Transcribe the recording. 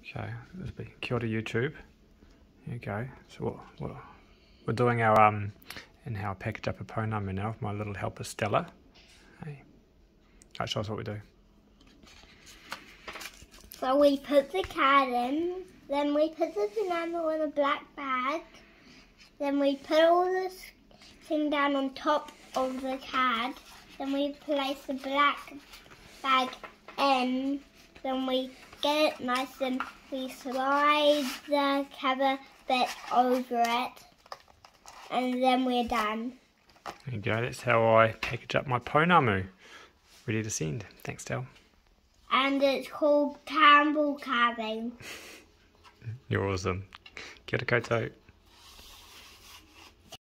Okay, this will be kia ora YouTube. There you go. So what we're doing our in how I package up a pounamu now with my little helper Stella. Hey, right, show us what we do. So we put the card in, then we put the pounamu in a black bag, then we put all this thing down on top of the card, then we place the black bag in, then we get it nice and we slide the cover bit over it, and then we're done. There you go, that's how I package up my pounamu. Ready to send. Thanks, Del. And it's called Campbell carving. You're awesome. Kia ora koutou.